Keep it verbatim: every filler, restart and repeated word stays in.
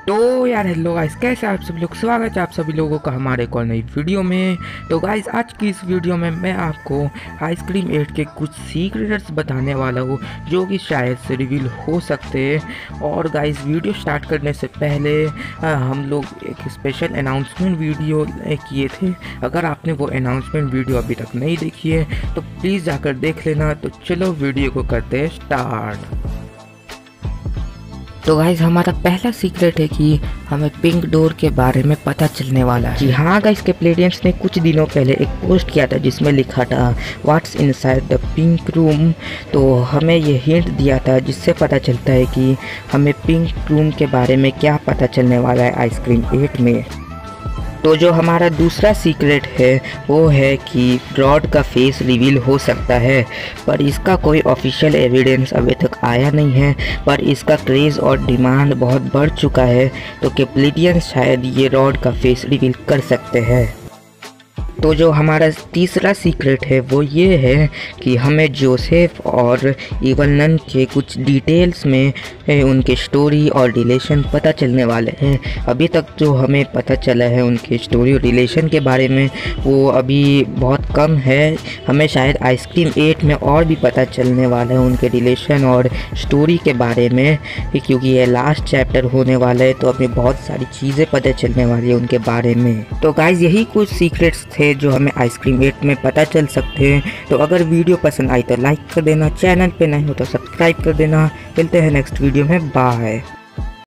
तो यार hello guys, कैसे आप सभी लोग। स्वागत है आप सभी लोगों का हमारे एक और नई वीडियो में। तो गाइस आज की इस वीडियो में मैं आपको आइसक्रीम एट के कुछ सीक्रेट्स बताने वाला हूँ जो कि शायद से रिवील हो सकते हैं। और गाइस वीडियो स्टार्ट करने से पहले आ, हम लोग एक स्पेशल अनाउंसमेंट वीडियो किए थे। अगर आपने वो अनाउंसमेंट वीडियो अभी तक नहीं देखी है तो प्लीज़ जाकर देख लेना। तो चलो वीडियो को करते हैं स्टार्ट। तो गाइज हमारा पहला सीक्रेट है कि हमें पिंक डोर के बारे में पता चलने वाला है। जी हाँ गाइज, के प्लेडियंस ने कुछ दिनों पहले एक पोस्ट किया था जिसमें लिखा था what's inside the pink room. तो हमें ये हिंट दिया था जिससे पता चलता है कि हमें पिंक रूम के बारे में क्या पता चलने वाला है आइसक्रीम एट में। तो जो हमारा दूसरा सीक्रेट है वो है कि रॉड का फेस रिवील हो सकता है, पर इसका कोई ऑफिशियल एविडेंस अभी तक आया नहीं है। पर इसका क्रेज़ और डिमांड बहुत बढ़ चुका है, तो केप्लिडियंस शायद ये रॉड का फेस रिवील कर सकते हैं। तो जो हमारा तीसरा सीक्रेट है वो ये है कि हमें जोसेफ और इवन नन के कुछ डिटेल्स में उनके स्टोरी और रिलेशन पता चलने वाले हैं। अभी तक जो हमें पता चला है उनके स्टोरी और रिलेशन के बारे में वो अभी बहुत कम है। हमें शायद आइसक्रीम एट में और भी पता चलने वाला है उनके रिलेशन और स्टोरी के बारे में, क्योंकि ये लास्ट चैप्टर होने वाला है तो हमें बहुत सारी चीज़ें पता चलने वाली है उनके बारे में। तो गाइज यही कुछ सीक्रेट्स थे जो हमें आइसक्रीम एट में पता चल सकते हैं। तो अगर वीडियो पसंद आई तो लाइक कर देना, चैनल पे नहीं हो तो सब्सक्राइब कर देना। मिलते हैं नेक्स्ट वीडियो में, बाय।